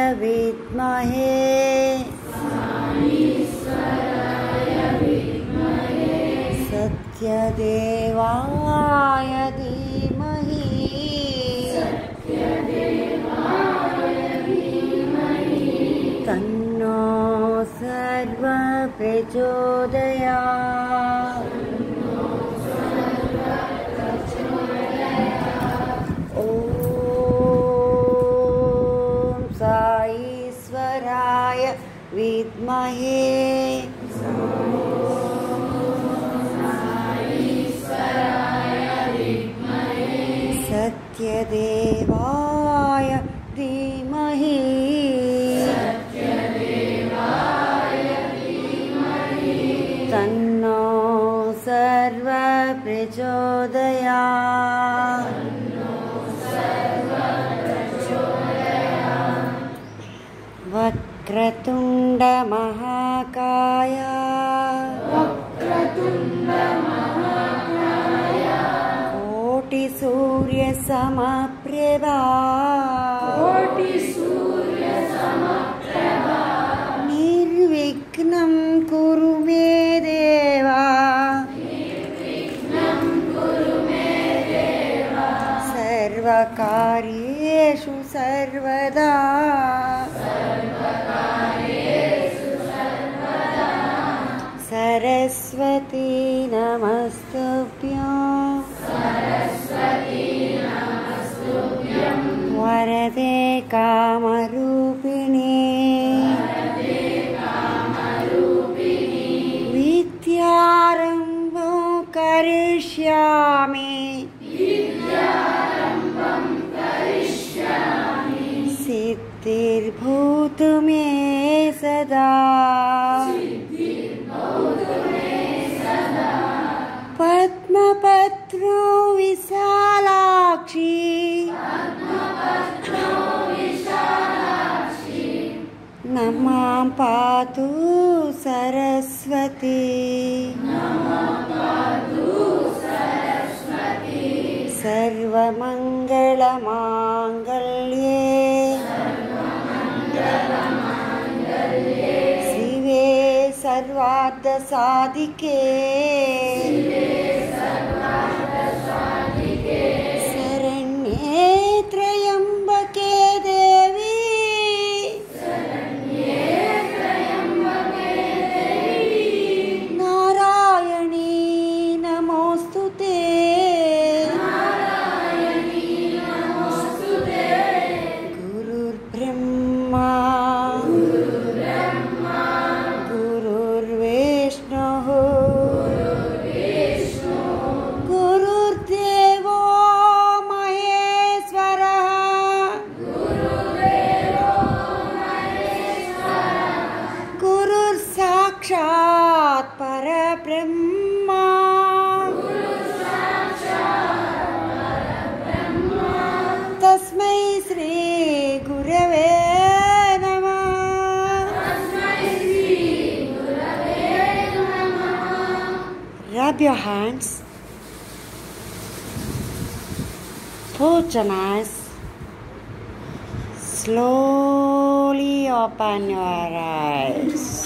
विद्महे सत्यदेवाय धीमहि तन्नो सर्वः प्रचोदयात्। ॐ साईश्वराय विद्महे सत्यदेवाय धीमहि तन्नो सर्वः प्रचोदयात्। वक्रतुण्ड महाकाय कोटिसूर्य समप्रभा निर्विघ्नं कुरु मे देवा सर्वकार्येषु सर्वदा सरस्वती नमस्तुभ्यं वरदे कामरूपिणी विद्यारम्भं करिष्यामि सिद्धिर्भूतु मे सदा पद्मपत्रो विशालाक्षी नमां पातु सरस्वती सर्वमङ्गलमाङ्गल्ये शिवे सर्वार्थसाधिके शरण्ये त्र्यम्बके देवी नारायणी नमोस्तुते। गुरुर्ब्रह्मा गुरुर्विष्णुः गुरुर्देवो महेश्वरः गुरुर्साक्षात् परब्रह्मा तस्मै श्री गुरवे नमः। Rub your hands, put your eyes, slowly open your eyes.